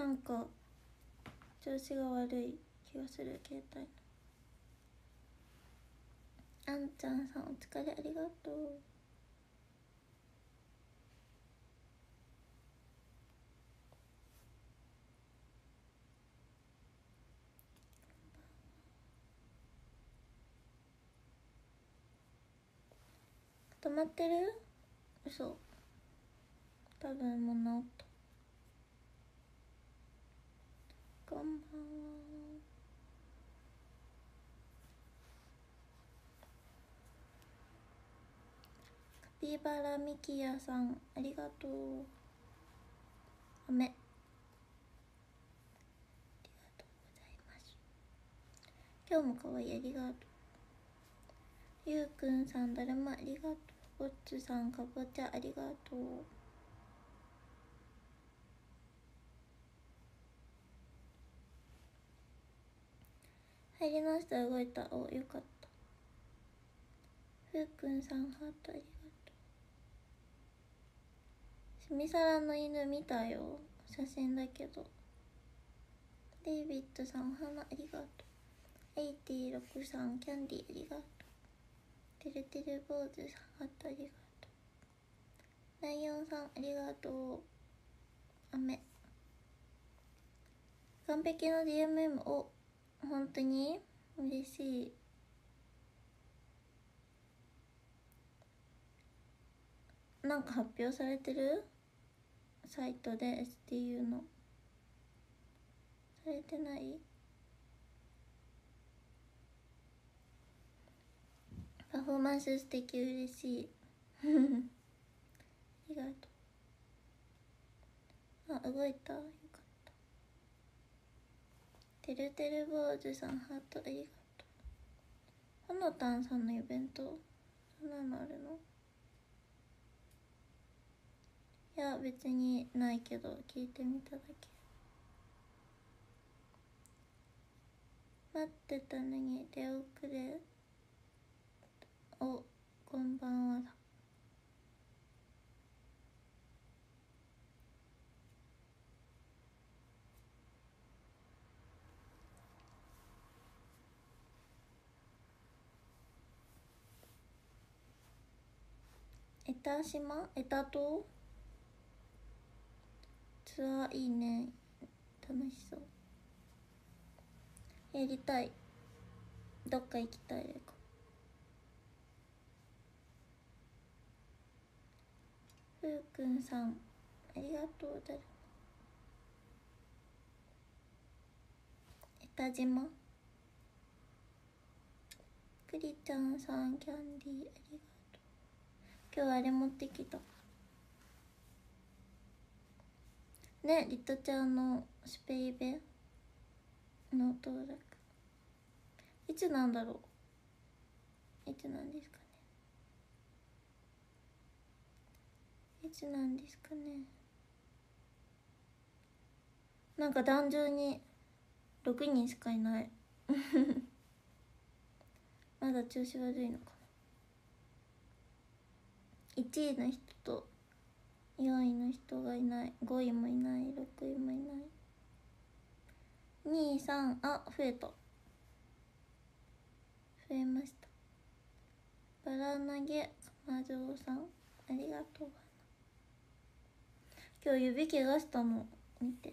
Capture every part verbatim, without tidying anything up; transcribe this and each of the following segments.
なんか調子が悪い気がする。携帯のあんちゃんさん、お疲れ、ありがとう。止まってる？嘘。多分もう治った。こんばんは。カピバラミキヤさん、ありがとう。雨。ありがとうございます。今日も可愛い、ありがとう。ゆうくんさん、だるまありがとう。ぼっつさん、かぼちゃありがとう。入りました。動いた。お、よかった。ふうくんさん、ハートありがとう。しみさらの犬見たよ、写真だけど。デイビッドさん、お花ありがとう。エイティろくさん、キャンディありがとう。てるてる坊主さん、ハートありがとう。ライオンさん、ありがとう。雨。完璧の ディーエムエム を本当に嬉しい。なんか発表されてる？サイトで エスティーユー のされてない？パフォーマンス素敵、嬉しい。ありがとう。あ、動いた、よかった。てるてる坊主さん、ハートありがとう。ほのたんさんのイベント、そんなのあるの？いや別にないけど、聞いてみただけ。待ってたのに出遅れ。お、こんばんはだ。エタ島？エタ島？ツアーいいね、楽しそう。やりたい。どっか行きたい。レコふうくんさん、ありがとう。だるエタ島。くりちゃんさん、キャンディーありがとう。今日あれ持ってきたね、リトちゃんのスペイベの登録いつなんだろう。いつなんですかね。いつなんですかね。なんか壇上にろくにんしかいないまだ調子悪いのかな。いちいの人とよんいの人がいない。ごいもいない。ろくいもいない。に、さん、あ、増えた。増えました。バラ投げまじょうさん、ありがとう。今日指怪我したの見て。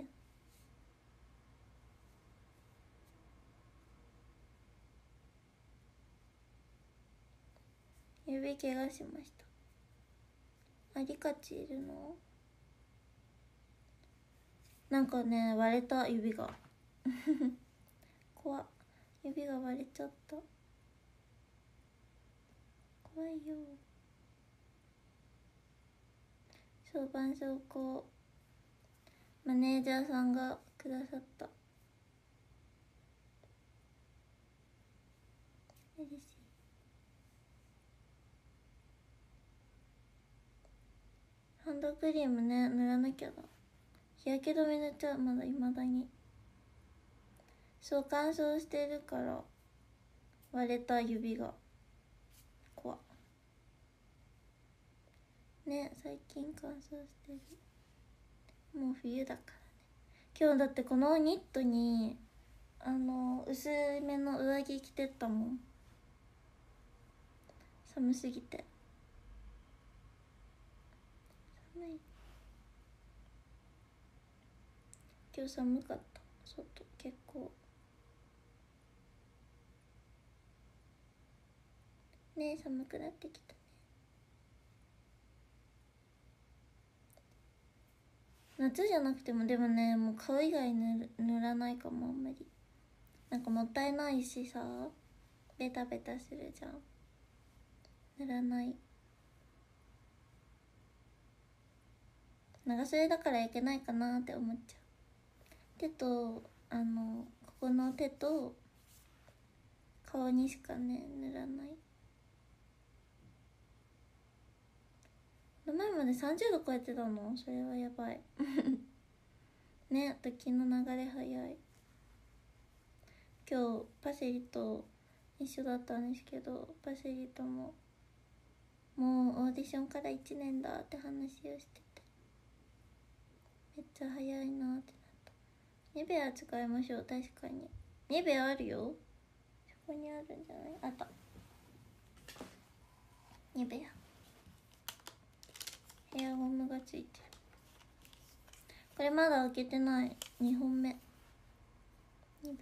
指怪我しました。あ、リカチいるの？なんかね、割れた指が怖っ。指が割れちゃった。怖いよ。そう、絆創膏マネージャーさんがくださった。嬉しい。ハンドクリームね、塗らなきゃだ。日焼け止め塗っちゃう。まだ未だに。そう、乾燥してるから割れた指が怖っね。最近乾燥してる。もう冬だからね。 今日だってこのニットにあの薄めの上着着てったもん、寒すぎて。寒い。今日寒かった、外結構ね。寒くなってきたね。夏じゃなくてもでもね、もう顔以外塗塗らないかもあんまり。なんかもったいないしさ、ベタベタするじゃん。塗らない。長袖だからいけないかなって思っちゃう。手とあのここの手と顔にしかね塗らない。前までさんじゅうど超えてたの？それはやばいね。時の流れ早い。今日パセリと一緒だったんですけど、パセリとももうオーディションからいちねんだって話をしてて、めっちゃ早いなってなった。ニベア使いましょう。確かにニベアあるよ。そこにあるんじゃない？あった。ニベアヘアゴムがついてる。これまだ開けてない。にほんめ。ニベ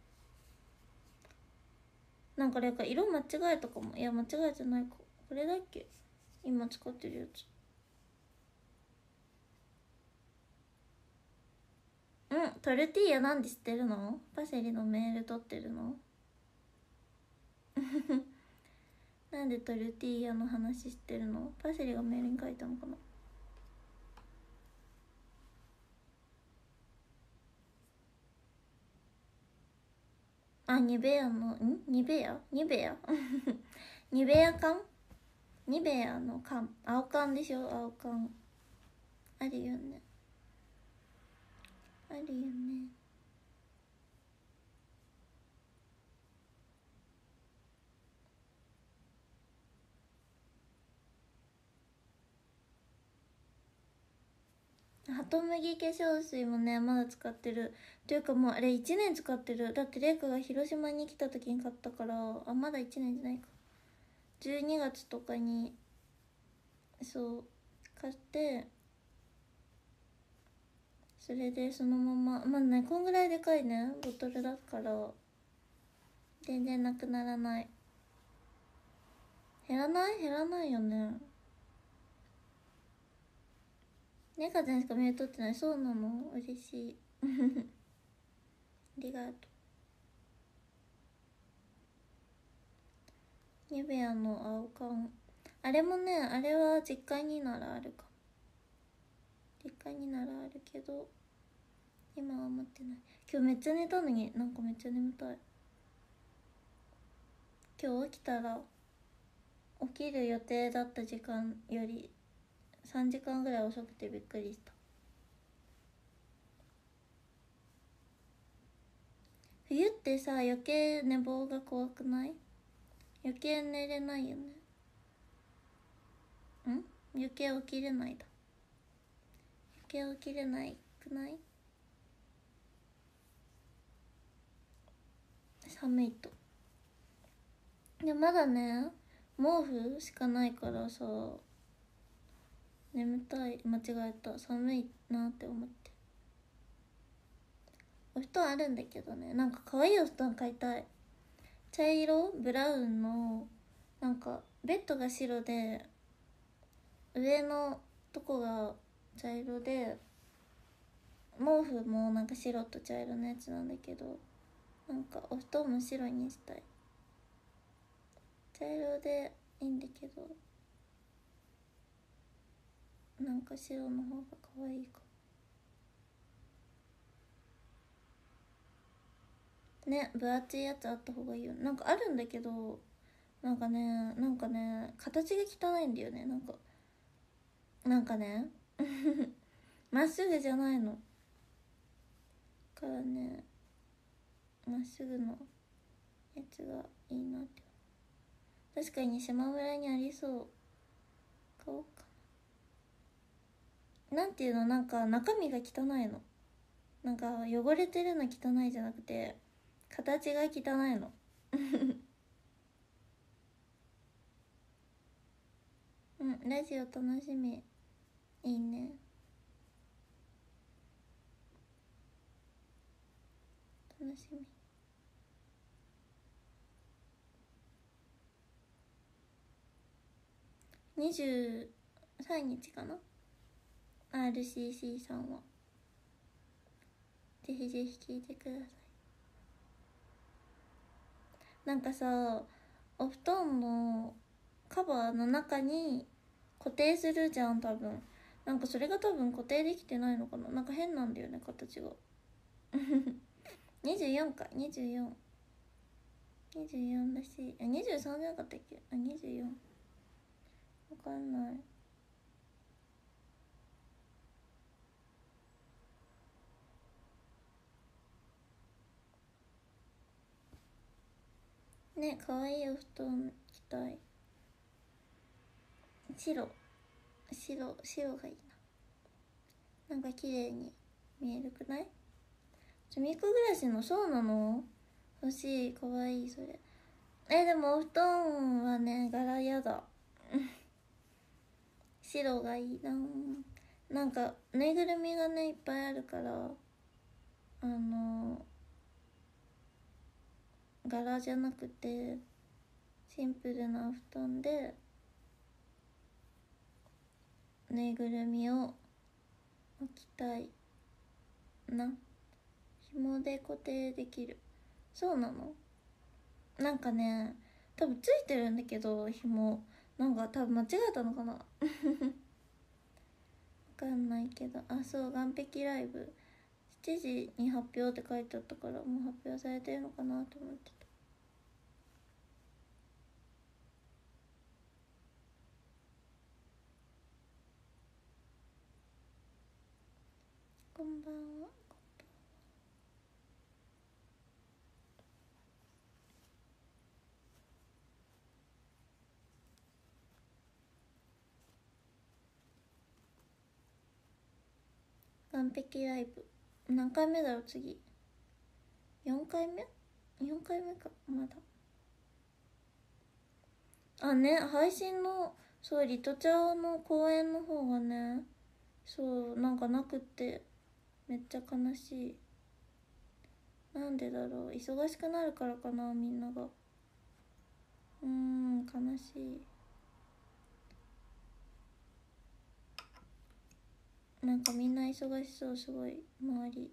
アなんかなんか色間違えたかも。いや間違えてないか。これだっけ今使ってるやつ。うん、トルティーヤなんで知ってるの？パセリのメール取ってるのなんでトルティーヤの話知ってるの？パセリがメールに書いたのかな。あ、ニベアのんニベアニベアニベア缶、ニベアの缶、青缶でしょ。青缶あるよね、あるよね。ハトムギ化粧水もねまだ使ってる。というかもうあれいちねん使ってる。だってレイカが広島に来た時に買ったから。あ、まだいちねんじゃないか。じゅうにがつとかにそう買って、それでそのまままあね、こんぐらいでかいねボトルだから全然なくならない。減らない減らないよね。ねかちゃんしかメール取ってない。そうなの？嬉しいありがとう。ニベアの青缶、あれもね、あれは実家にならあるか。実家にならあるけど今は持ってない。今日めっちゃ寝たのになんかめっちゃ眠たい。今日起きたら起きる予定だった時間よりさんじかんぐらい遅くてびっくりした。冬ってさ余計寝坊が怖くない？余計寝れないよね。ん余計起きれないだ。余計起きれないくない？寒いと。でまだね毛布しかないからさ、眠たい。間違えた。寒いなって思って。お布団あるんだけどね、なんか可愛いお布団買いたい。茶色ブラウンの、なんかベッドが白で上のとこが茶色で、毛布もなんか白と茶色のやつなんだけど、なんかお布団も白にしたい。茶色でいいんだけど、なんか白の方が可愛いかね。分厚いやつあった方がいいよ。なんかあるんだけど、なんかねなんかね形が汚いんだよね。なんかなんかねまっすぐじゃないのからね、まっすぐのやつがいいなって。確かに島村にありそう。買おうかな。なんていうの、なんか中身が汚いの。 なんか汚れてるの汚いじゃなくて形が汚いのうんラジオ楽しみ。いいね。楽しみ。にじゅうさんにちかな アールシーシー さんは。ぜひぜひ聞いてください。なんかさ、お布団のカバーの中に固定するじゃん多分。なんかそれが多分固定できてないのかな。なんか変なんだよね形がにじゅうよんかにじゅうよん。にじゅうよんだし、あにじゅうさんじゃなかったっけ。あにじゅうよん。わかんない。ね、かわいいお布団着たい。白白白がいいな。なんか綺麗に見えるくない？ちみっこ暮らしの。そうなの？欲しい。かわいいそれ。えでもお布団はね柄やだ白がいいな。なんかぬいぐるみがねいっぱいあるからあの柄じゃなくてシンプルなお布団でぬいぐるみを置きたいな。紐で固定できる。そうなの？なんかね多分ついてるんだけど紐なんか多分間違えたのかなわかんないけど。あそう岸壁ライブしちじに発表って書いてあったからもう発表されてるのかなと思ってた。こんばんは。岸壁ライブ何回目だろう次。よんかいめ ?よん 回目かまだ。あね配信のそうリトちゃんの公演の方がねそうなんかなくってめっちゃ悲しい。なんでだろう。忙しくなるからかなみんなが。うーん悲しい。なんかみんな忙しそうすごい周り。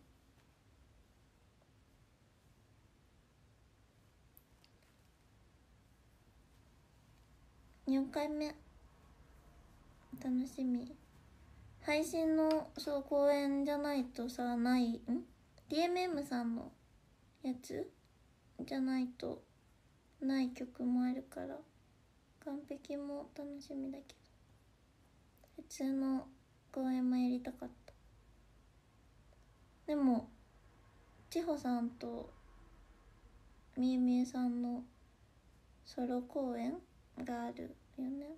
よんかいめ楽しみ。配信のそう公演じゃないとさないん ディーエムエム さんのやつじゃないとない曲もあるから完璧も楽しみだけど普通の公演もやりたかった。でも千穂さんとみゆみゆさんのソロ公演があるよね。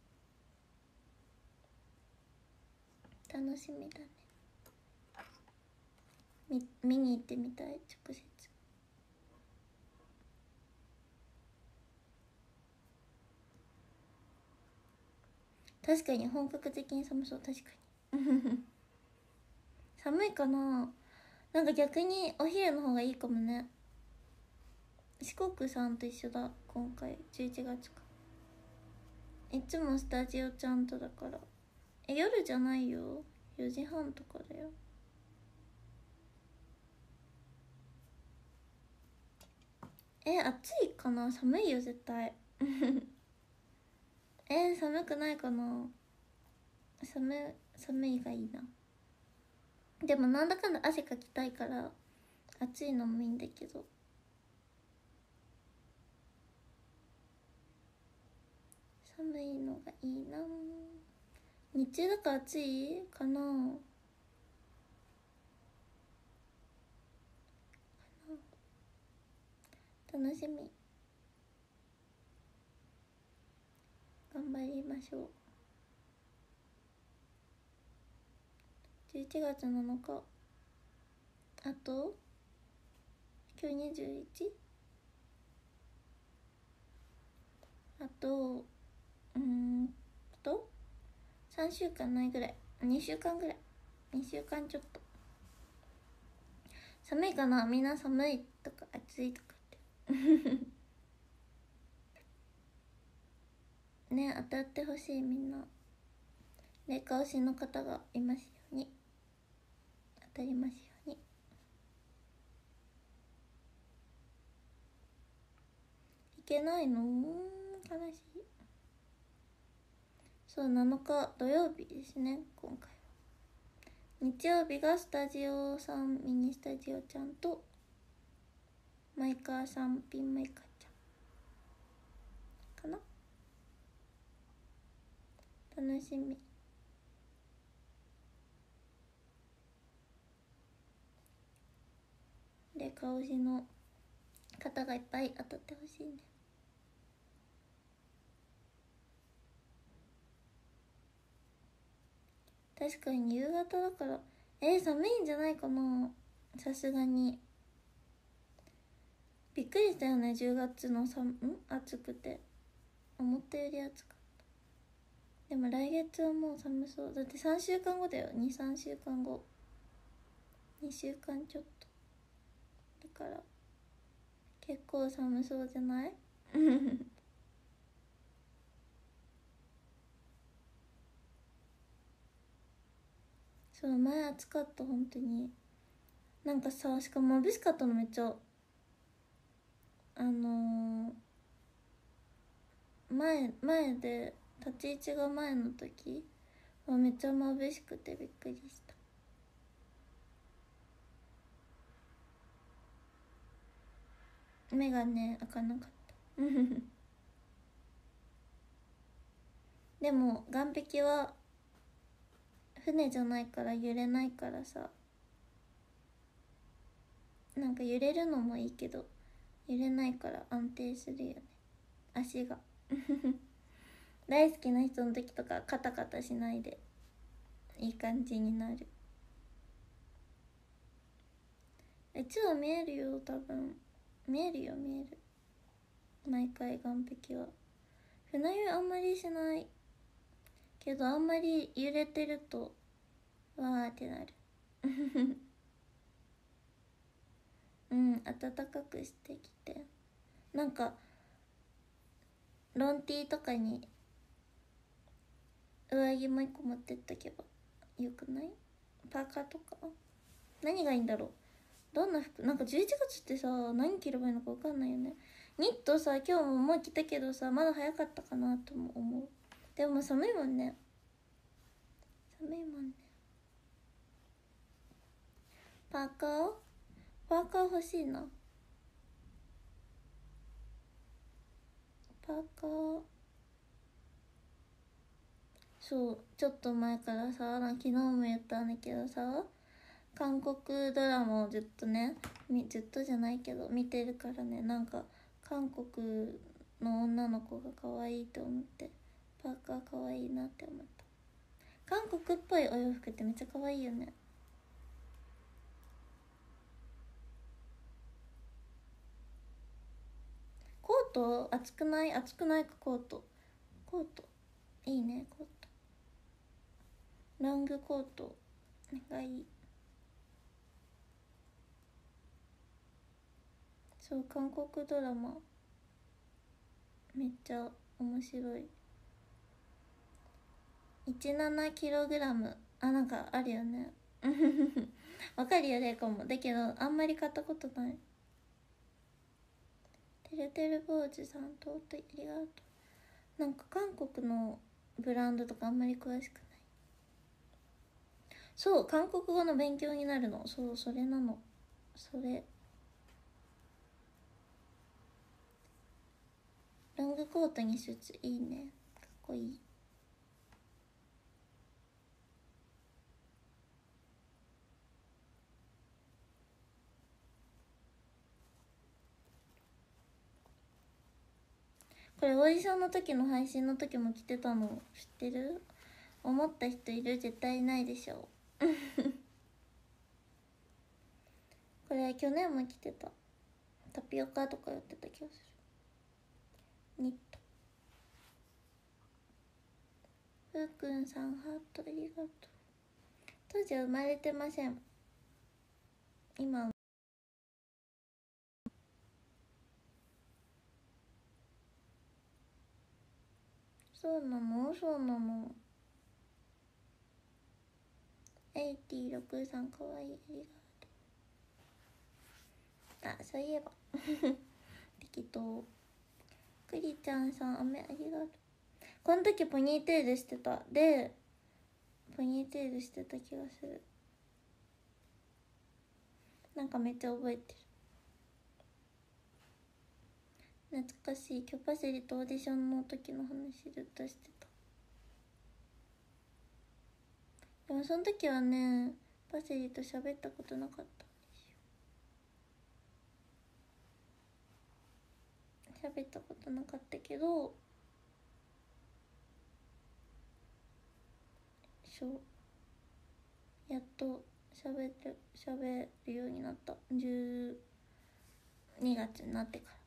楽しみだね。み見に行ってみたい直接。確かに本格的に寒そう。確かに寒いかな。なんか逆にお昼の方がいいかもね。四国さんと一緒だ今回じゅういちがつか。いつもスタジオちゃんとだから。え夜じゃないよよじはんとかだよ。え暑いかな。寒いよ絶対えー、寒くないかな。寒寒いがいいな。でもなんだかんだ汗かきたいから暑いのもいいんだけど。寒いのがいいな。日中だから暑いかな。楽しみ。頑張りましょう。じゅういちがつなのかあと今日にじゅういち、あとうーんとさんしゅうかんないぐらい、にしゅうかんぐらい、にしゅうかんちょっと。寒いかな、みんな寒いとか暑いとかってね、当たってほしい。みんな霊界推しの方がいますように、当たりますように。いけないの、悲しい。そうなのか土曜日ですね今回は。日曜日がスタジオさん、ミニスタジオちゃんとマイカーさん、ピンマイカーちゃんかな。楽しみ。で顔推しの方がいっぱい当たってほしいね。確かに夕方だからえー、寒いんじゃないかな。さすがにびっくりしたよね。じゅうがつの寒ん暑くて、思ったより暑かった。でも来月はもう寒そうだって。さんしゅうかんごだよ。にさんしゅうかんご、にしゅうかんちょっとだから結構寒そうじゃないそう前暑かった本当に。なんかさ、しかも眩しかったのめっちゃ。あのー、前前で立ち位置が前の時はめっちゃ眩しくてびっくりした。目がね開かなかったでも岸壁は船じゃないから揺れないからさ、なんか揺れるのもいいけど揺れないから安定するよね、足が大好きな人の時とかカタカタしないでいい感じになる。いつは見えるよ多分。見えるよ見える。毎回岸壁は船酔いあんまりしないけど、あんまり揺れてるとわーってなるうん暖かくしてきて、なんかロンティーとかに上着もう一個持ってっとけばよくない？パーカーとか何がいいんだろう。どんな服、なんかじゅういちがつってさ何着ればいいのか分かんないよね。ニットさ今日ももう着たけどさまだ早かったかなとも思う。でも寒いもんね、寒いもんね。パーカーパーカー欲しいな。パーカーそうちょっと前からさ、昨日も言ったんだけどさ、韓国ドラマをずっとねずっとじゃないけど見てるからね、なんか韓国の女の子が可愛いと思ってパーカー可愛いなって思った。韓国っぽいお洋服ってめっちゃ可愛いよね。コート暑くない？暑くないかコート。コートいいね。コートロングコートがいい。そう韓国ドラマめっちゃ面白い。 じゅうななキログラム あなんかあるよねわかるよレイコもだけどあんまり買ったことない。てるてる坊主さんとありがとう。なんか韓国のブランドとかあんまり詳しくない。そう韓国語の勉強になるの。そうそれなの。それロングコートにスーツいいね、かっこいい。これオーディションの時の配信の時も着てたの知ってる？思った人いる？絶対いないでしょれ去年も着てた。タピオカとかやってた気がする。ニット。ふうくんさんハートありがとう。当時は生まれてません。今そうなのそうなの。エイティろくさんかわいい、ありがとう。あ、そういえば適当。クリちゃんさん、雨ありがとう。この時ポニーテールしてた。でポニーテールしてた気がする。なんかめっちゃ覚えてる。懐かしい。キョパセリとオーディションの時の話ずっとしてた。でもその時はね、パセリと喋ったことなかったんですよ。喋ったことなかったけど、そうやっと喋る喋るようになった。じゅうにがつになってから。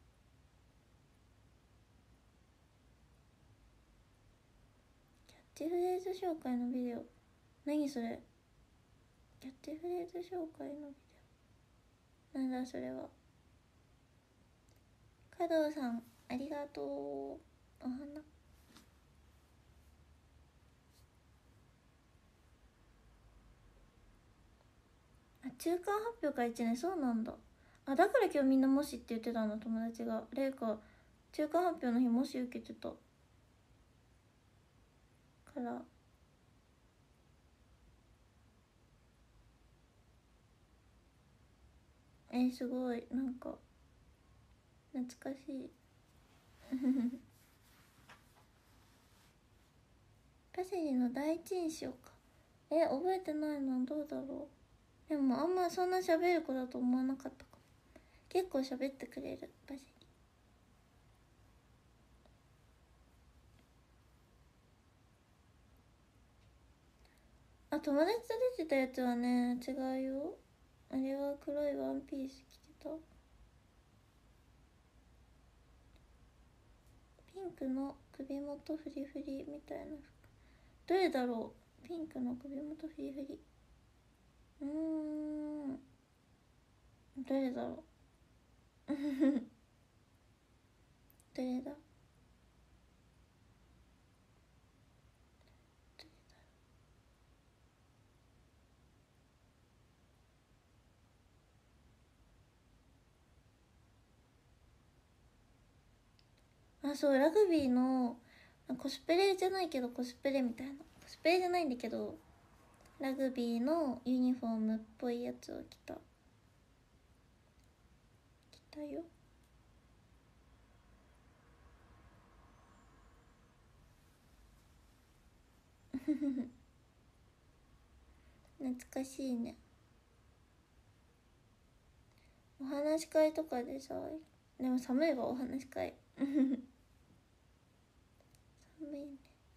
キャッチフレーズ紹介のビデオ、何それ。キャッチフレーズ紹介のビデオなんだそれは。加藤さんありがとう。お花。あ、中間発表からいちねん。そうなんだ。あ、だから今日みんなもしって言ってたんだ。友達がレイカ中間発表の日もし受けてたからえー、すごいなんか懐かしいパセリの第一印象か。え覚えてないの。どうだろう。でもあんまそんな喋る子だと思わなかったかも。結構喋ってくれるパセリ。あ、友達と出てたやつはね違うよ。あれは黒いワンピース着てた。ピンクの首元フリフリみたいな服。どれだろう。ピンクの首元フリフリ。うーんどれだろうどれだあ、そうラグビーのコスプレじゃないけどコスプレみたいな。コスプレじゃないんだけどラグビーのユニフォームっぽいやつを着た着たよ懐かしいね。お話し会とかでさ、でも寒いわお話し会寒いね。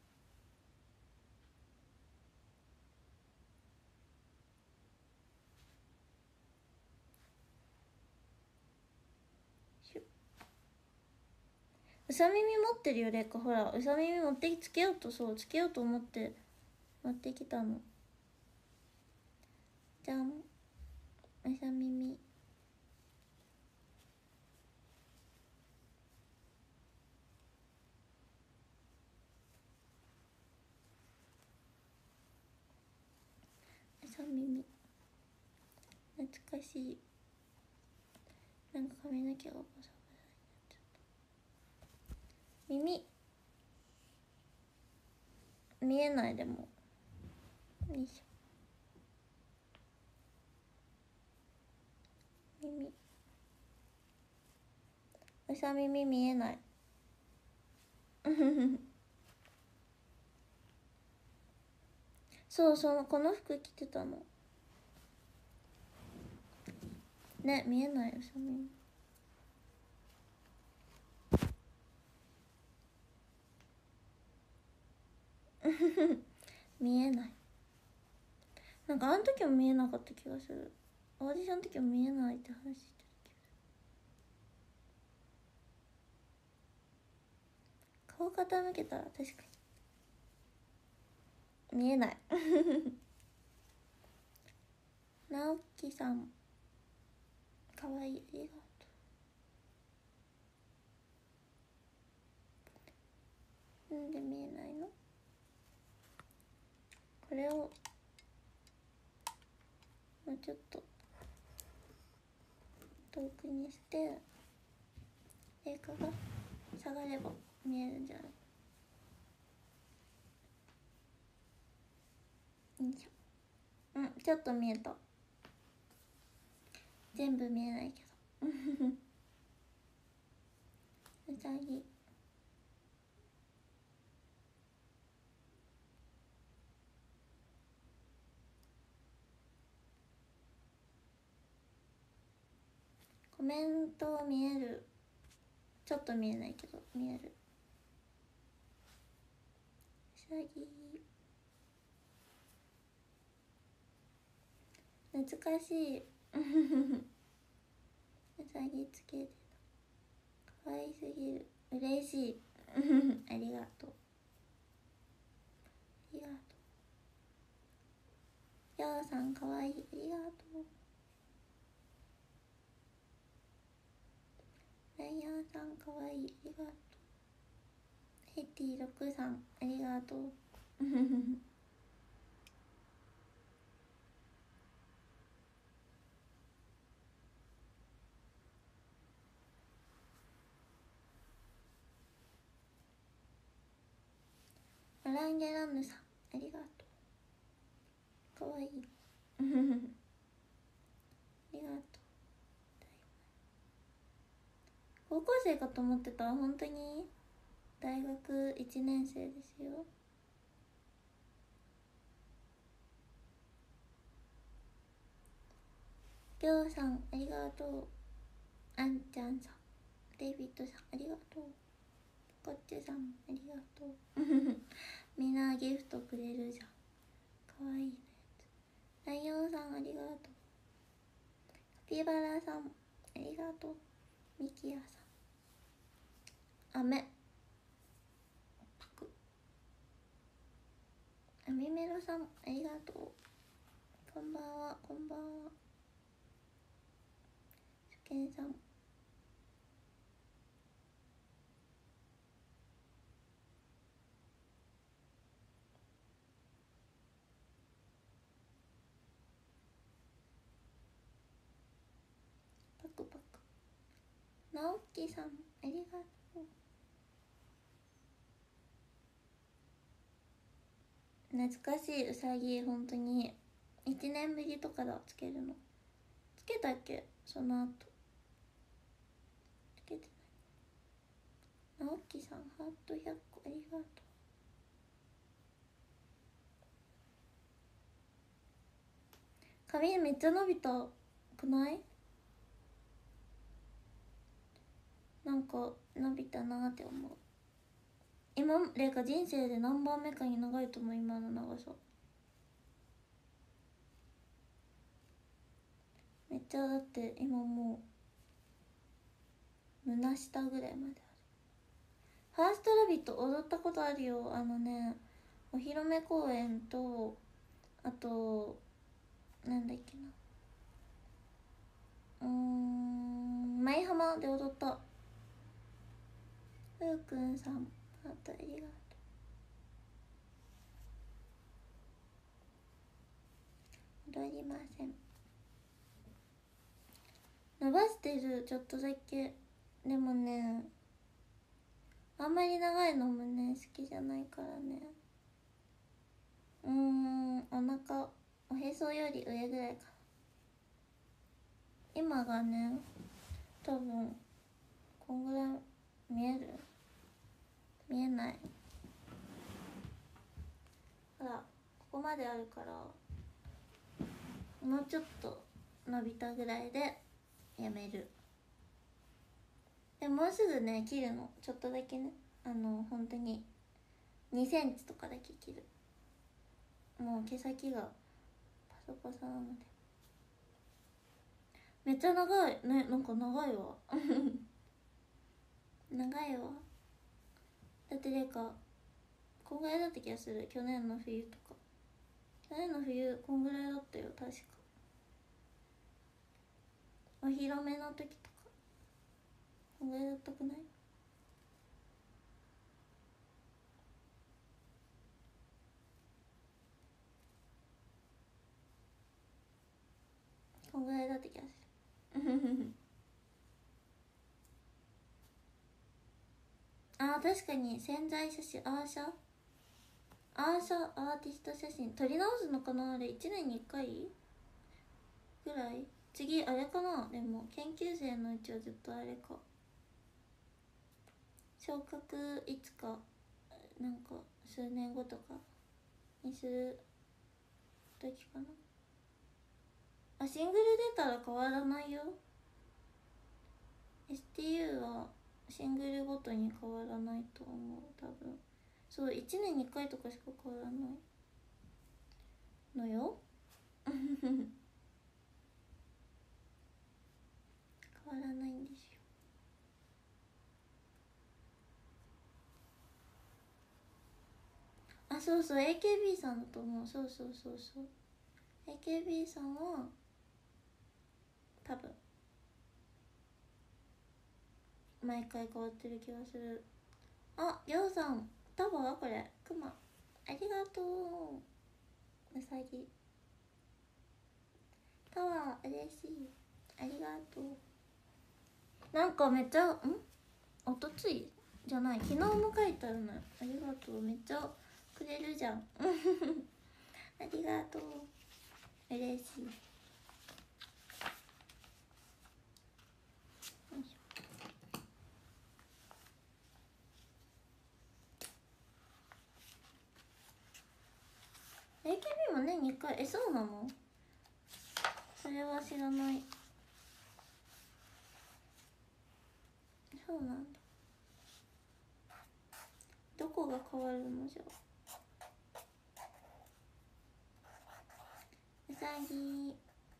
うさ耳持ってるよレイカ。ほらうさ耳持ってつけようとそうつけようと思って持ってきたの。じゃん。うさ耳うさ耳懐かしい。なんか髪の毛がボサボサになっちゃった。耳見えない。でもよいしょ。耳うさ耳見えないそうそうこの服着てたのね。見えないうさ耳見えない。なんかあの時も見えなかった気がする。 オーディションの時は見えないって話してるけど、顔傾けたら確かに見えない直樹さんかわいい、ありがとう。なんで見えないの？これをもうちょっと遠くにして映画が下がれば見えるんじゃない？よいしょ。うん、ちょっと見えた。全部見えないけどうさぎ。コメント見える。ちょっと見えないけど見える。うさぎ懐かしい。うさぎつけてた。かわいすぎる。嬉しいありがとう、ありがとう。ようさんかわいい、ありがとう。ライアンさんかわいい、ありがとう。エイティろくさんありがとうアランゲランヌさんありがとう、かわいいありがとう。高校生かと思ってた。本当に大学いちねん生ですよ。りょうさんありがとう。あんちゃんさん、デイビッドさんありがとう。こっちさんありがとうみんなギフトくれるじゃん、かわいいね。ライオンさんありがとう。カピバラさんありがとう。ミキヤさん、あめパク、あみメロさんありがとう。こんばんは、こんばんは。しゅけんさんパクパク。なおきさんありがとう。懐かしい。うさぎ本当にいちねんぶりとかだ。つけるのつけたっけ、その後つけてない。なおきさんハートひゃっこありがとう。髪めっちゃ伸びたくない？なんか伸びたなって思う。今れか人生で何番目かに長いと思う、今の長さ。めっちゃ、だって今もう胸下ぐらいまである。ファーストラビット踊ったことあるよ。あのね、お披露目公演と、あとなんだっけな、うーん舞浜で踊った。ふうくんさんハートありがとう。踊りません。伸ばしてる、ちょっとだけ。でもね、あんまり長いのもね好きじゃないからね。うーん、お腹、おへそより上ぐらいかな。今がね、多分こんぐらい。見える？見えない。ほら、ここまであるから、もうちょっと伸びたぐらいでやめる。でももうすぐね切るの。ちょっとだけね、あの本当ににセンチとかだけ切る。もう毛先がパサパサなので。 めっちゃ長いね、なんか長いわ長いわ。だってなんかこんぐらいだった気がする、去年の冬とか。去年の冬こんぐらいだったよ確か。お披露目の時とかこんぐらいだったくない？こんぐらいだった気がするあー確かに宣材写真、アーシャアーシャアーティスト写真撮り直すのかな、あれいちねんにいっかいぐらい。次あれかな、でも研究生のうちはずっとあれか、昇格いつかなんか数年後とかにする時かな。あ、シングル出たら変わらないよ。 エスティーユー はシングルごとに変わらないと思う多分。そういちねんにいっかいとかしか変わらないのよ変わらないんですよ。あ、そうそう エーケービー さんだと思う。そうそうそうそう エーケービー さんは多分毎回変わってる気がする。あ、りょうさんタワーこれクマありがとう。うさぎタワー嬉しい、ありがとう。なんかめっちゃんおとついじゃない昨日も書いてあるのよ。ありがとう、めっちゃくれるじゃんありがとう、嬉しい。 エーケービー も年にいっかい。え、そうなの？それは知らない。そうなんだ。どこが変わるのじゃ。うさぎ、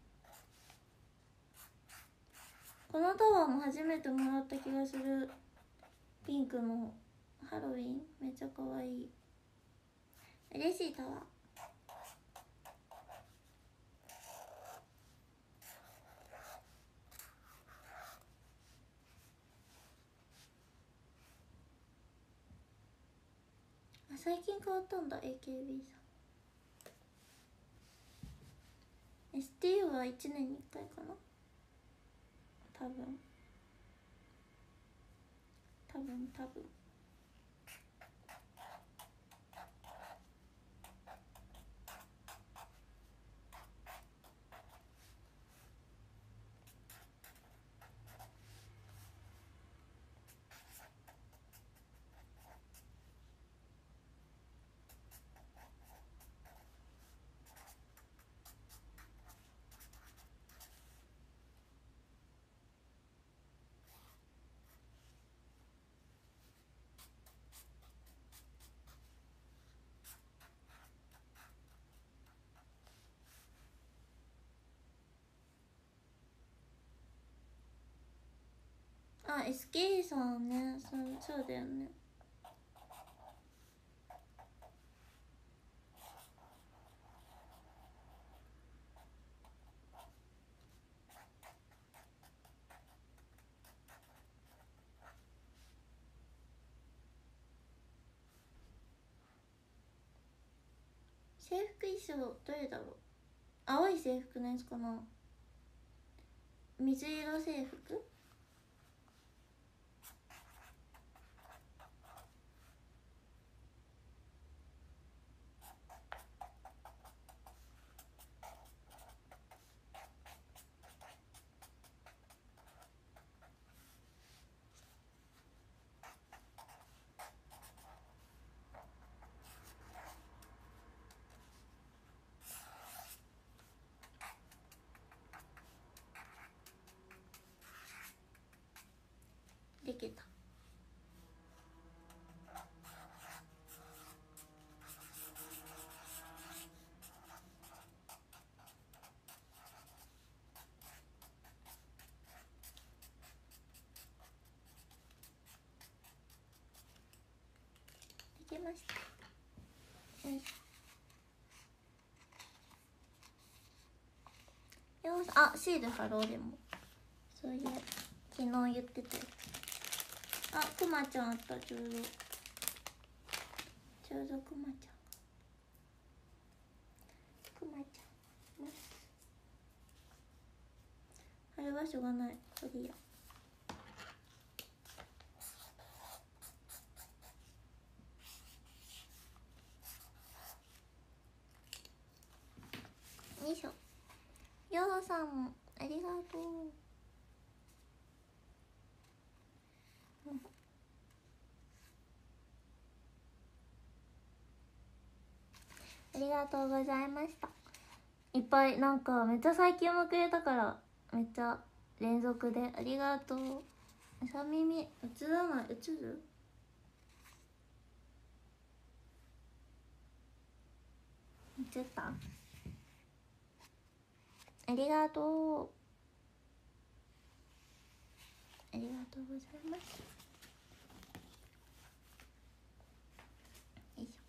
このタワーも初めてもらった気がする。ピンクのハロウィンめっちゃ可愛い。嬉しいタワー。あ、最近変わったんだ エーケービー さん。 エスティーユー はいちねんにいっかいかな多分多分多分あ、エスケー さんね。そう、そうだよね。制服衣装どれだろう。青い制服のやつかな。水色制服。できた。 ました。よいしょ。よし、あ、シール貼ろう。でもそういう昨日言ってたよ。あ、くまちゃんあった。ちょうどちょうどくまちゃんくまちゃんます貼る場所がない。これや。よいしょ。ようさんもありがとう。ありがとうございました。いっぱいなんかめっちゃ最近もくれたからめっちゃ連続でありがとう。さ耳映らない。映る？映った？ありがとう。ありがとうございます。よいし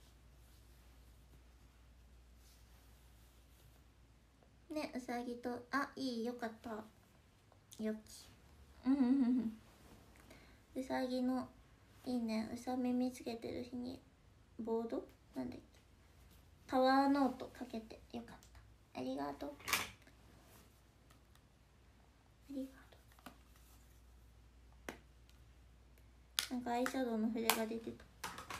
ょ。ね、うさぎと、あ、いい、よかった。よき。うんうんうん。うさぎのいいね。うさ耳つけてる日にボードなんだっけ、タワーノートかけてよかった。ありがとう。ありがとう。なんかアイシャドウの筆が出てた。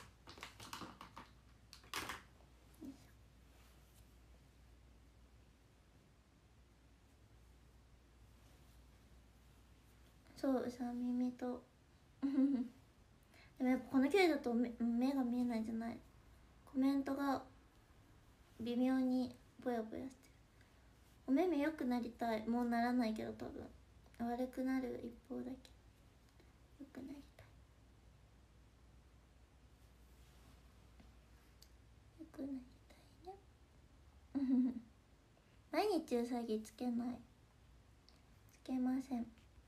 そう、うさ耳とでもやっぱこの距離だと 目, 目が見えないじゃない。コメントが微妙にぼやぼやしてる。お目目良くなりたい。もうならないけど多分悪くなる一方だけど良くなりたい。良くなりたいね毎日うさぎつけない。つけません。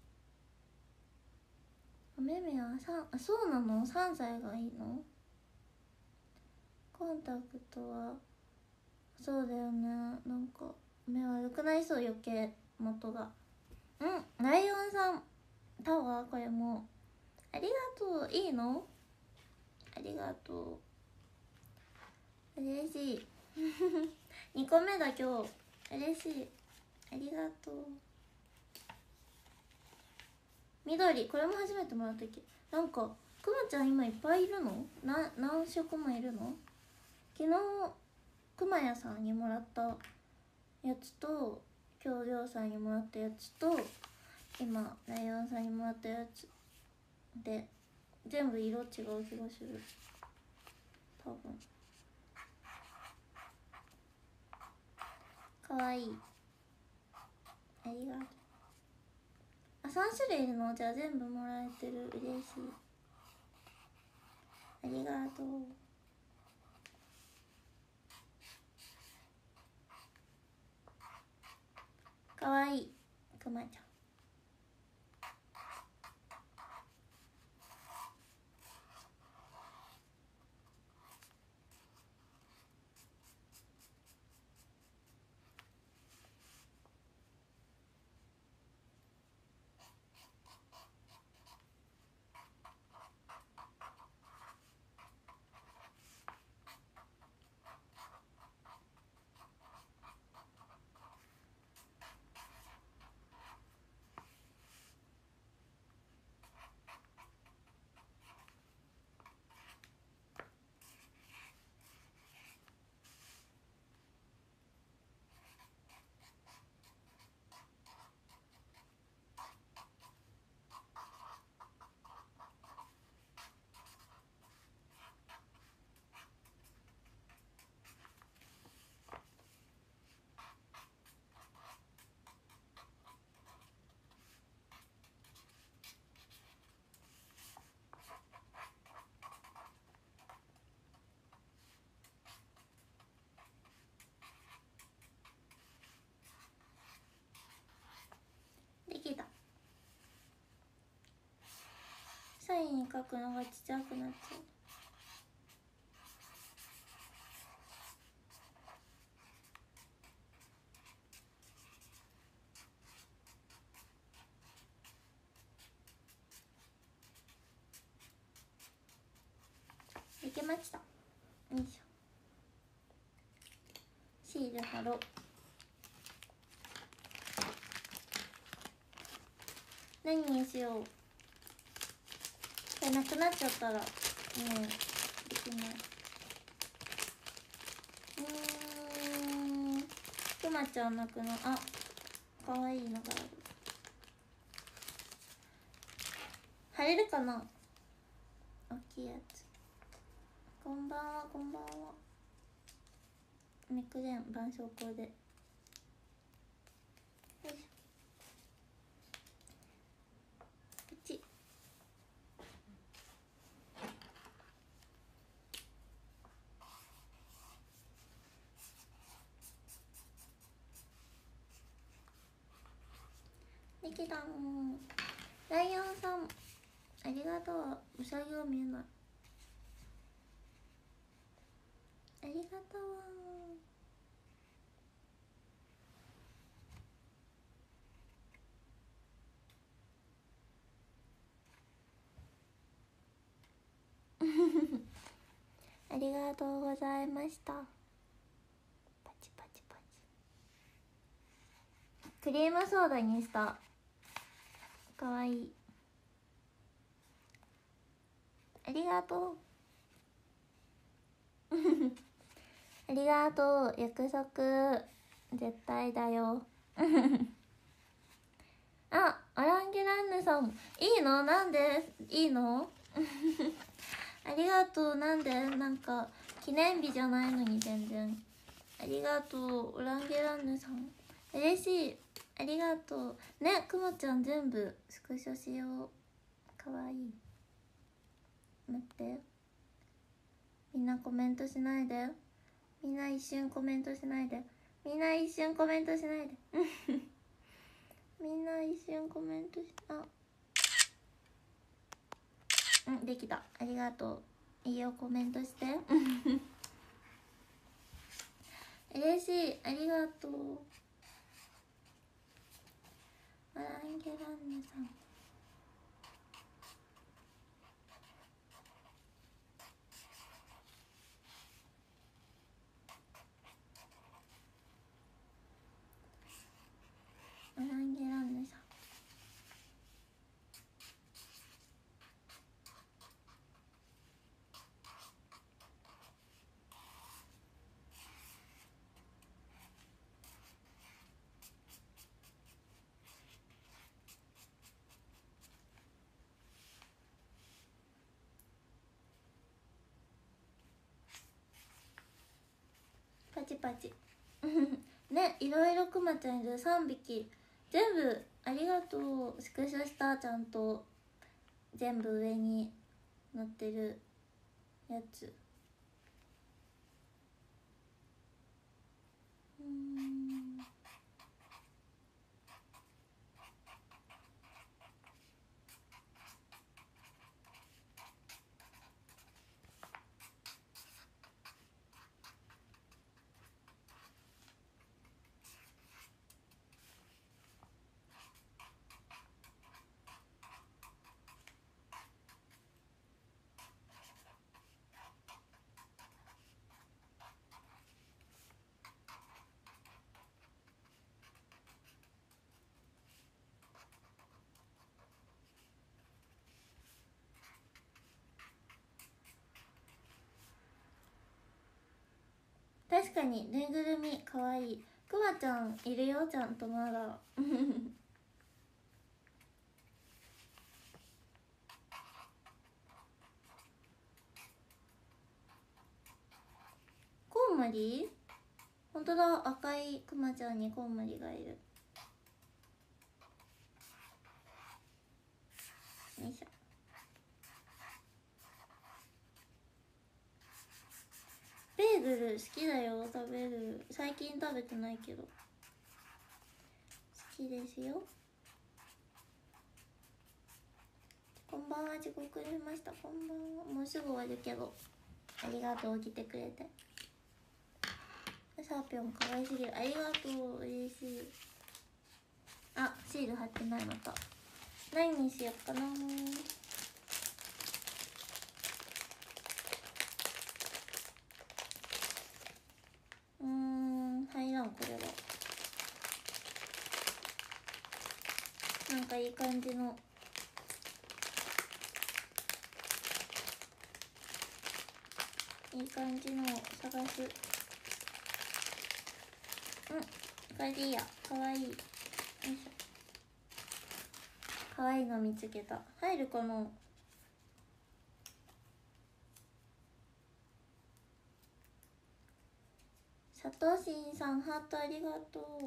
お目目はさん、あ、そうなの？さんさいがいいの？コンタクトはそうだよね。なんか目悪くなりそう。余計元が。うん、ライオンさんタワー、これもありがとう。いいの？ありがとう。嬉しいにこめだ今日。嬉しい。ありがとう。緑、これも初めてもらったっけ。なんかくまちゃん今いっぱいいるの？な何色もいるの？昨日くまやさんにもらったやつと、京涼さんにもらったやつと、今ライオンさんにもらったやつで全部色違う気がする。多分かわいい。ありがとう。あ、さん種類いるの？じゃあ全部もらえてる。嬉しい。ありがとう。かわいいくまちゃん。できた。サイン書くのがちっちゃくなっちゃう。 けました。よいしょ。シール貼ろう。何にしよう。これなくなっちゃったらもうできない。うーん、くまちゃん泣くの。あ、かわいいのがある。貼れるかな。大きいやつ。こんばんは、こんばんは。めくれん、絆創膏で。よいしょ。こっち。できた。ライオンさんありがとう。うさぎは見えない。ありがとう。ありがとうございました。パチパチパチ。クリームソーダにした。かわいい。ありがとう。ありがとう。約束絶対だよ。あ、オランゲランヌさんいいの？なんでいいの？ありがとう。なんで？なんか記念日じゃないのに全然。ありがとう。オランゲランヌさん嬉しい。ありがとうね。くまちゃん全部スクショしよう。かわいい。待って、みんなコメントしないで。みんな一瞬コメントしないで。みんな一瞬コメントしないで。みんな一瞬コメントし、あ、うんできた。ありがとう。いいよ、コメントして。嬉しい。ありがとう。アランゲランヌさんアランゲランヌさんパチパチ。ね、いろいろくまちゃんいる。さんびき全部ありがとう。スクショした。ちゃんと全部上に載ってるやつ。うーん、確かにぬいぐるみかわいい。くまちゃんいるよ、ちゃんとまだ。コウモリ、ほんとだ。赤いくまちゃんにコウモリがいる。よいしょ。ベーグル好きだよ。食べる。最近食べてないけど好きですよ。こんばんは。遅刻しました。こんばんは。もうすぐ終わるけどありがとう。来てくれて。サーピョンかわいすぎる。ありがとう。嬉しい。あ、シール貼ってない。また何にしよっかな。 いい感じのいい感じのを探す。うん、これでいいや。かわいい。よいしょ。かわいいの見つけた。入るかな。佐藤慎さんハートありがとう。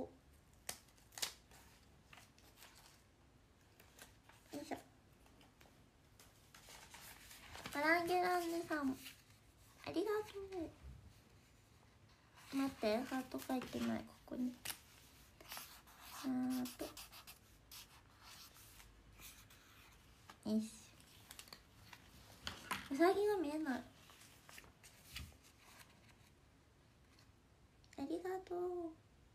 よいしょ。オランゲランネさんありがとう。待って、ハート書いてない。ここにハート。よし。うさぎが見えない。ありがとう。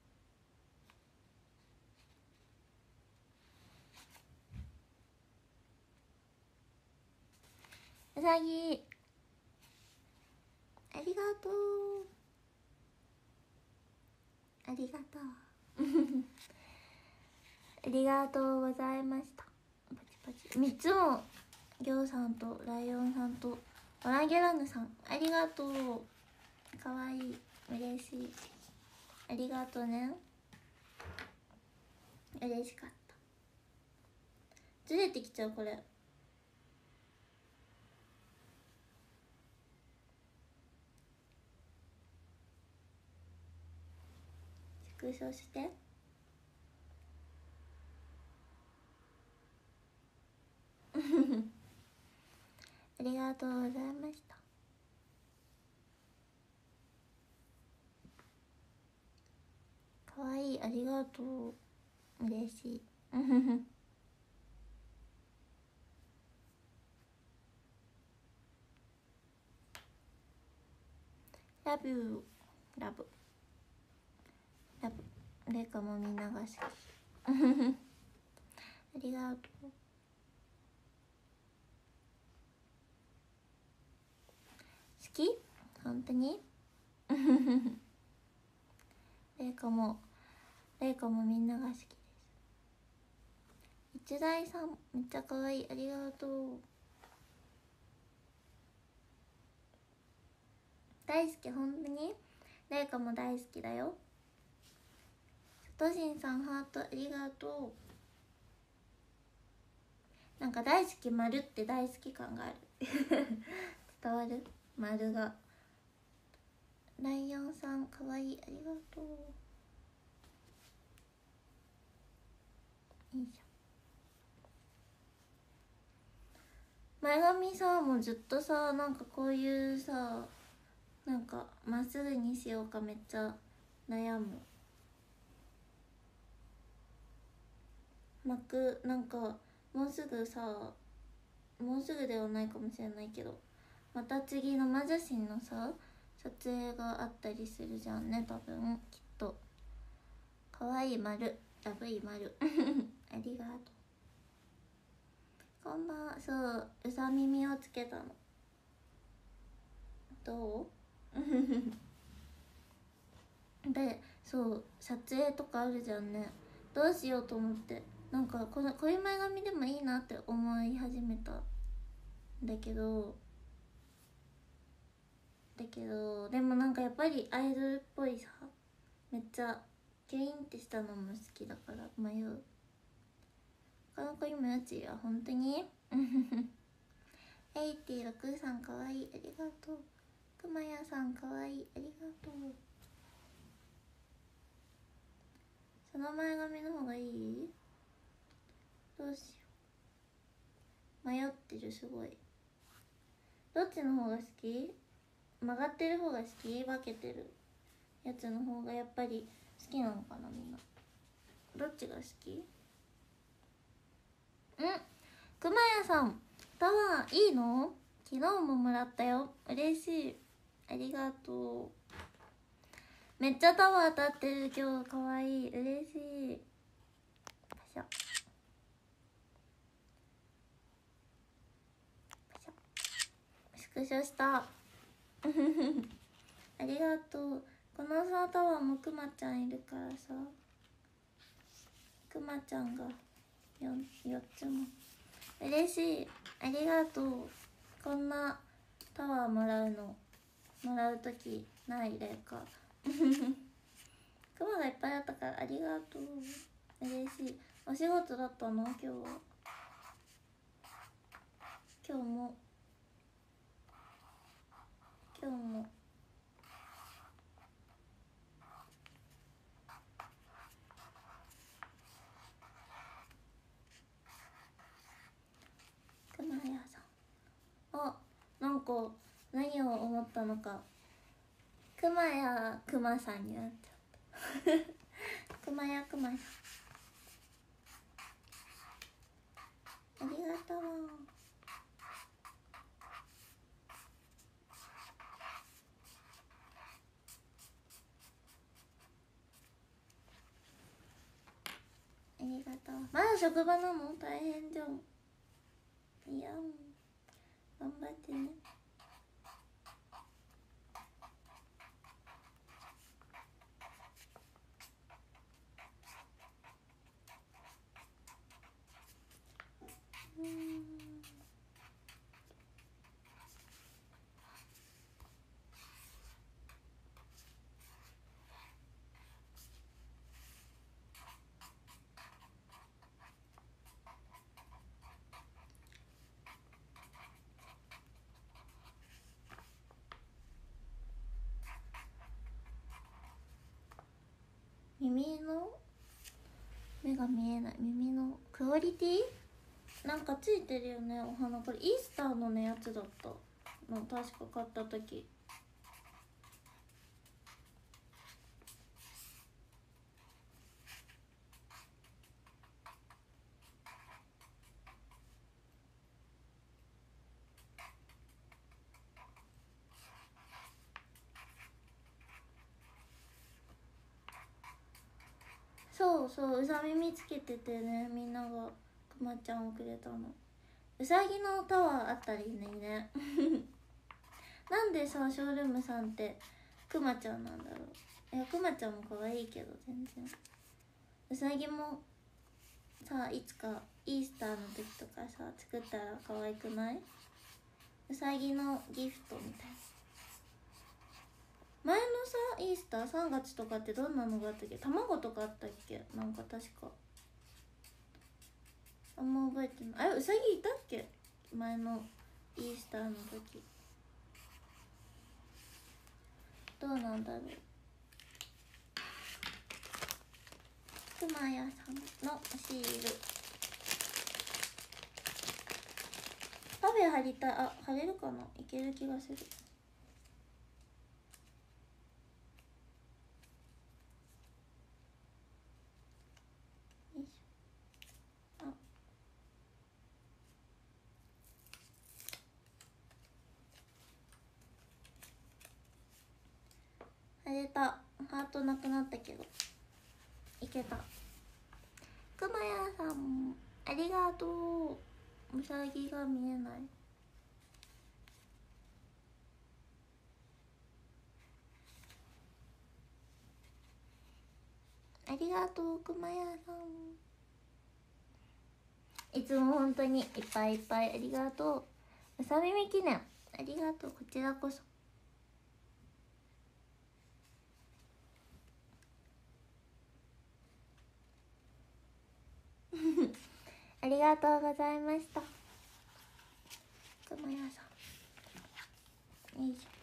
うさぎありがとう。ありがとうありがとうございました。パチパチみっつもギョウさんとライオンさんとオランゲラングさんありがとう。かわいい、嬉しい、ありがとうね。嬉しかった。ずれてきちゃうこれ。スクショしてありがとうございました。かわいい、ありがとう、嬉しいラブラブラブ。レイカもみんなが好きありがとう。好き？本当にレイカもレイカもみんなが好きです。一大さんめっちゃ可愛い、ありがとう。大好き、本当にレイカも大好きだよ。サトシンさんハートありがとう。なんか大好き丸って大好き感がある伝わる？丸が。ライオンさんかわいい、ありがとう。よいしょ。前髪さもうずっとさ、なんかこういうさ、なんかまっすぐにしようかめっちゃ悩む。巻く、なんかもうすぐさ、もうすぐではないかもしれないけど、また次の魔女神のさ撮影があったりするじゃんね、多分きっと。かわいい丸、ラブい丸ありがとう。こんばんは。そう、うさ耳をつけたの。どうで、そう撮影とかあるじゃんね。どうしようと思って、なんかこのこういう前髪でもいいなって思い始めたんだけどだけどでもなんかやっぱりアイドルっぽいさ、めっちゃキュインってしたのも好きだから迷う。他の子にもやつや、本当にエイティろくさんかわいい、ありがとう。くまやさんかわいい、ありがとう。その前髪の方がいい？どうしよう、迷ってる。すごい。どっちの方が好き？曲がってる方が好き？分けてるやつの方がやっぱり好きなのかな、みんな。どっちが好き？ん？くまやさんタワーいいの？昨日ももらったよ、嬉しい、ありがとう。めっちゃタワー当たってる今日、かわいい、嬉しい。よいしょよいしょ。スクショしたありがとう。このさタワーもくまちゃんいるからさ、くまちゃんがよん、よっつも嬉しい。ありがとう。こんなタワーもらうのもらうときないレイか雲がいっぱいあったからありがとう。嬉しい。お仕事だったの今日は。今日も今日も熊谷さん、あ、なんか何を思ったのか熊谷熊さんになっちゃった熊谷熊さんありがとう。ありがとう。まだ職場なの？大変じゃん。いや、頑張ってね。うん。耳の目が見えない。耳のクオリティなんかついてるよね。お花これイースターのねやつだったの確か買った時。そうそう、うさ耳つけててね、みんながくまちゃんをくれたの。うさぎのタワーあったりねいいねなんでさショールームさんってくまちゃんなんだろう。いやくまちゃんも可愛いけど全然。うさぎもさいつかイースターの時とかさ作ったら可愛くない？うさぎのギフトみたいな。前のさイースターさんがつとかってどんなのがあったっけ？卵とかあったっけ？なんか確かあんま覚えてない。あれうさぎいたっけ前のイースターの時。どうなんだろう。くまやさんのシールパフェ貼りたい。あ、貼れるかな。いける気がする。よいしょ。あ、貼れた。ハートなくなったけどいけた。くまやさんありがとう。うさぎが見えない。ありがとうくまやさん。いつも本当にいっぱいいっぱいありがとう。うさ耳記念ありがとう。こちらこそありがとうございました。くまやさんよいしょ。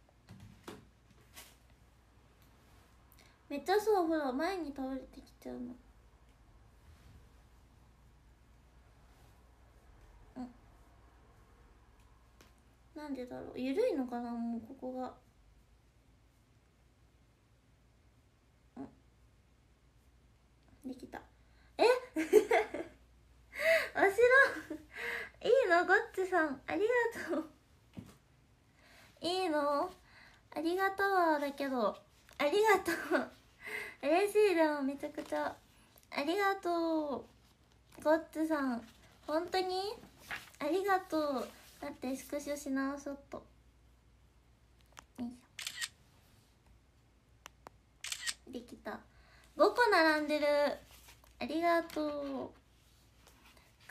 めっちゃそうほら前に倒れてきちゃうの。うんなんでだろう。ゆるいのかなもうここが。うんできた。えお城いいのゴッツさんありがとう。いいのありがとうだけどありがとう嬉しい。でもめちゃくちゃありがとうゴッツさん本当にありがとう。だってスクショし直そうと。よいしょできた。ごこ並んでる。ありがとう。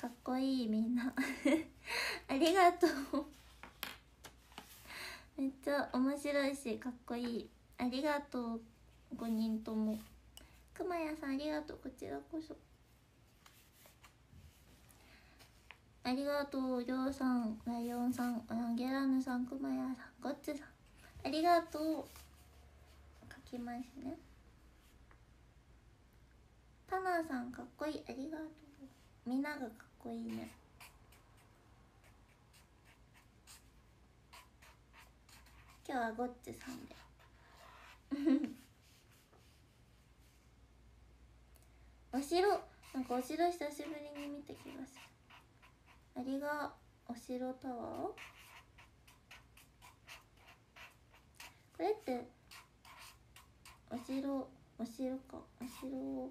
かっこいいみんなありがとうめっちゃ面白いしかっこいい。ありがとうごにんとも。くまやさんありがとう。こちらこそありがとう。りょうさん、ライオンさん、オランゲラヌさん、くまやさん、ゴッツさんありがとう。書きますね。タナーさんかっこいい。ありがとう。みんながかっこいいね。今日はゴッツさんでお城、なんかお城久しぶりに見た気がする。ありがお城タワー。これってお城、お城か、お城を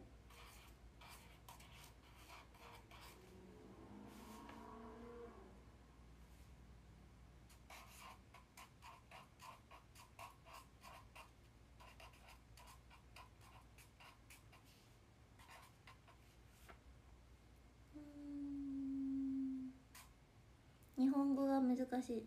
日本語が難しい。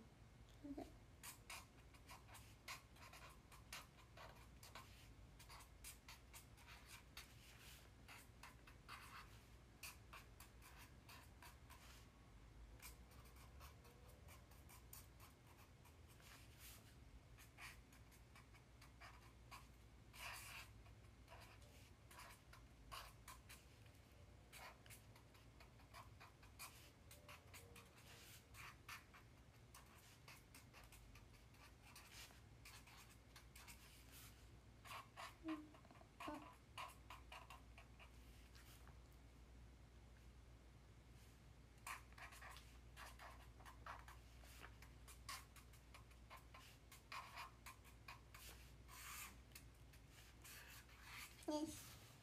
よし。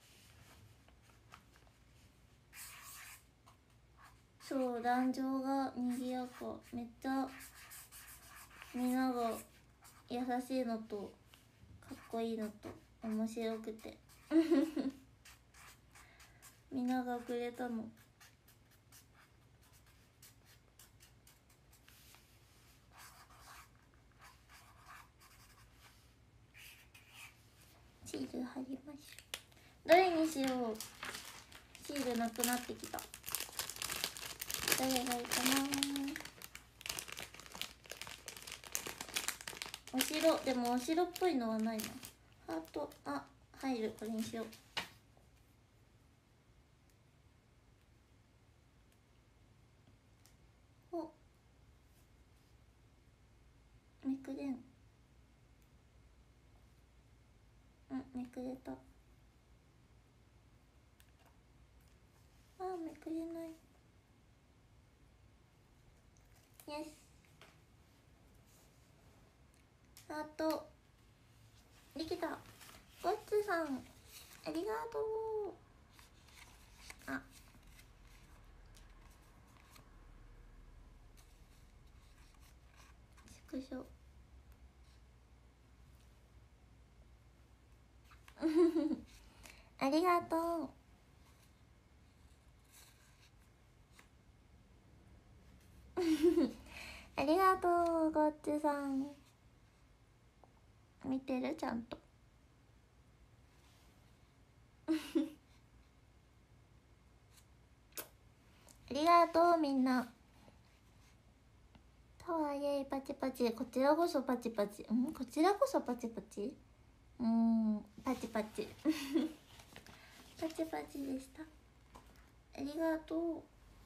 そう、壇上がにぎやか。めっちゃみんなが優しいのとかっこいいのと面白くてみんながくれたの。シール貼りましょう。どれにしよう。シールなくなってきた。どれがいいかな。お城、でもお城っぽいのはないな。ハート、あ、入る。これにしよう。お、めくれん。うん、めくれた。あー、めくれない。よし。ハートできた。ゴッツさんありがとう。あ、スクショありがとう。ありがとうゴッツさん。見てるちゃんとありがとうみんな。タワーイエイパチパチ。こちらこそパチパチ。んこちらこそパチパチ。うーんパチパチパチパチでした。ありがとう。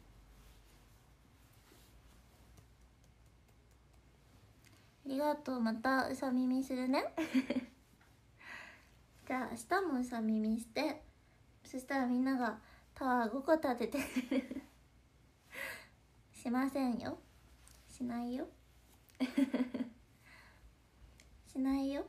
ありがとう。またうさ耳するねじゃあ明日もうさ耳して、そしたらみんながタワーごこ立ててしませんよ。しないよしないよ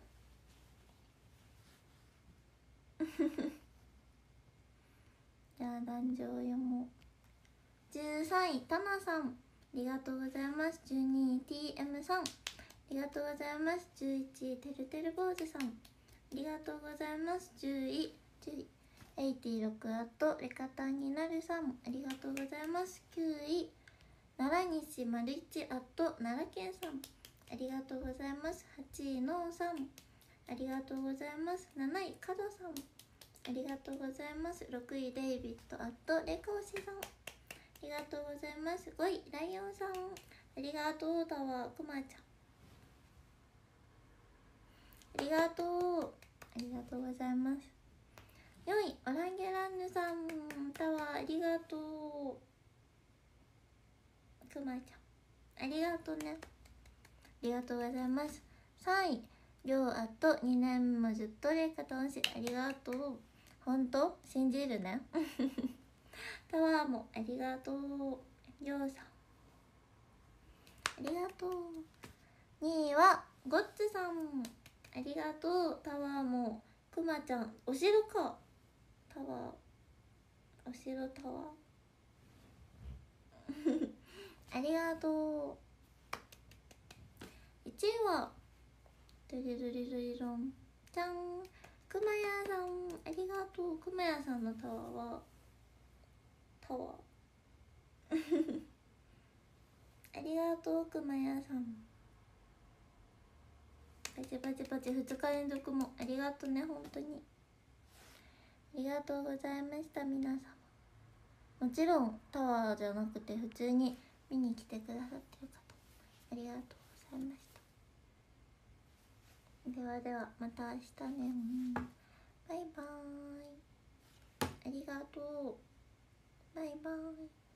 じゃあ壇上読もう。じゅうさんいタナさんありがとうございます。じゅうにい ティーエム さんありがとうございます。じゅういちいてるてる坊主さんありがとうございます。じゅういじゅういエイティろくあとレカタンになるさんありがとうございます。きゅうい奈良西丸一あと奈良県さんありがとうございます。はちいのさんありがとうございます。なない角さんありがとうございます。ろくいデイビッドあとレコシさんありがとうございます。ごいライオンさんありがとう。タワーくまちゃんありがとう。ありがとうございます。よんいオランゲランヌさんタワーありがとう。くまちゃんありがとうね。ありがとうございます。さんいりょうあとにねんもずっとレカタンしありがとう。ほんと信じるねタワーもありがとう。りょうさんありがとう。にいはゴッツさんありがとう。タワーもくまちゃんお城か。タワーお城タワーありがとう。いちいはドリドリドリロンじゃんくまやさんありがとう。くまやさんのタワーはタワーありがとうくまやさん。パチパチパチふつか連続もありがとうね。本当にありがとうございました。皆様もちろんタワーじゃなくて普通に見に来てくださってる方ありがとうございました。ではではまた明日ね。バイバーイ。ありがとう。バイバーイ。